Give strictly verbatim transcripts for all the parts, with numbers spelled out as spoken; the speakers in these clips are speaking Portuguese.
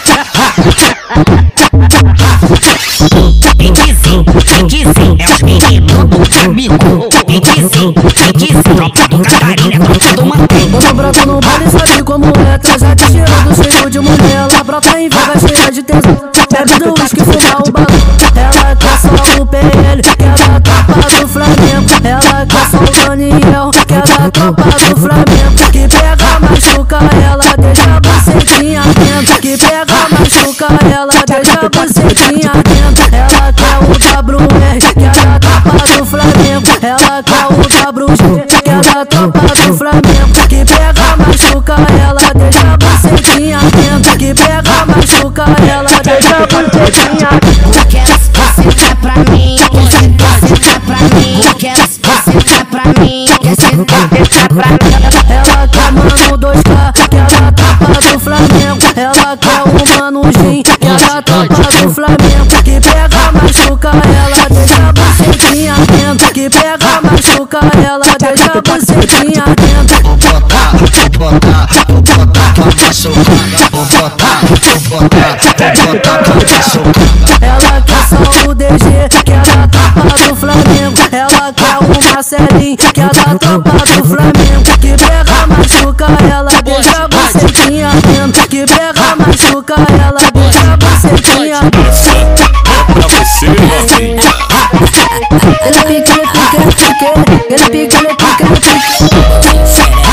Tem que sim, tem que sim, é os meninos do amigo. Tem que sim, tem que sim, tropa do Catarina, tropa do Mantém. Quando brota no baile sabe como é, tá já te cheirando cheio de mulher. Ela brota em vaga cheia de tesão, bebe do uísque, fuma o balão. Ela quer só o P L, quer da tropa do Flamengo. Ela quer só o Daniel, quer da tropa do Flamengo. Que pega, machuca ela, deixa a bucetinha dentro. Que pega, machuca ela, deixa a bucetinha dentro. Ela quer o W R, quer da tropa do Flamengo. Ela quer o W G, quer da tropa do Flamengo. Que pega, machuca ela, deixa a bucetinha dentro. Que pega, machuca ela, deixa a bucetinha dentro. Quero sentar pra mim, quer sentar pra mim, quero sentar pra mim, quer sentar pra mim. Ela quer mano dois K, quer da tropa do Flamengo. Ela quer o mano Gin, quer da tropa do Flamengo. Que pega, machuca ela, deixa a bucetinha dentro. Que pega, machuca ela, deixa a bucetinha dentro. Vou botar, vou botar, vou botar pra machucar. Vou botar, vou botar, vou botar pra machucar. Ela quer só o D G, quer da tropa do Flamengo. Ela quer o Marcelinho, quer da tropa do Flamengo. Que pega, machuca ela, deixa a bucetinha dentro. Que pega, machuca ela, deixa a bucetinha dentro. Pra você, novinha. Ele pica, ele pica, ele pica, ele pica, ele pica, ele pica.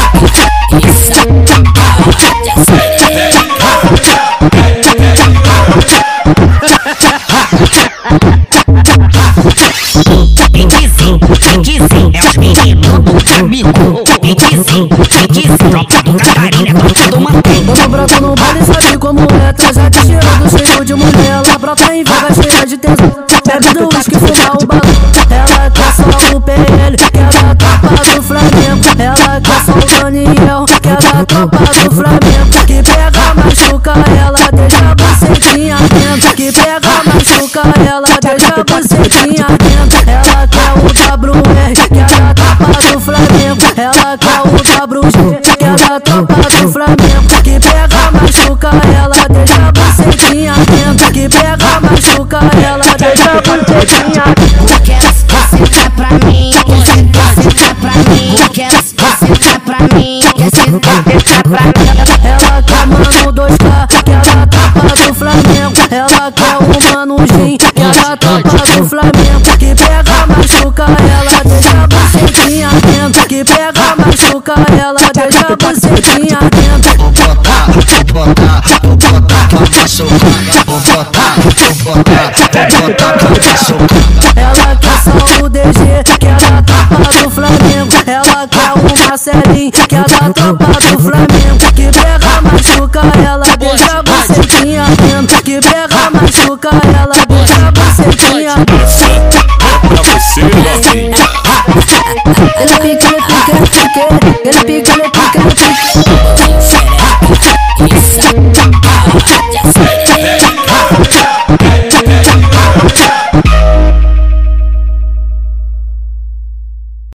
Tem que sim, tem que sim, é os meninos do amigo. Tem que sim, tem que sim, tropa do Catarina, tropa do Mantém. Quando brota no baile sabe como é, tá já te cheirando cheio de mulher. Ela brota em vaga cheia de tesão, bebe do uísque, fuma o balão. Ela quer só o P L, quer da tropa do Flamengo. Ela quer só o Daniel, quer da tropa do Flamengo. Que pega, machuca ela, deixa a bucetinha dentro. Que pega, machuca ela, deixa a bucetinha dentro. Ela quer o W R, quer da tropa do Flamengo. Ela quer o W G, quer da tropa do Flamengo. Que pega, machuca ela, deixa a bucetinha dentro. Que pega, machuca ela, deixa a bucetinha dentro. Quero sentar pra mim, quer sentar pra mim, quero sentar pra mim, quer sentar pra mim. Ela quer mano dois K, quer da tropa do Flamengo. Ela quer o mano Gin, quer da tropa do Flamengo. Que pega, machuca ela, deixa a bucetinha dentro. Que pega, machuca ela, deixa a bucetinha dentro. Vou botar, vou botar, vou botar pra machucar. Vou botar, vou botar, vou botar pra machucar. Ela quer só o D G, quer da tropa do Flamengo. Ela quer o Marcelinho, quer da tropa do Flamengo. Que pega, machuca ela, deixa a bucetinha dentro. Que pega, machuca ela, deixa a bucetinha dentro. Pra você, novinha. Ele pica, ele pica, ele pica, ele pica, ele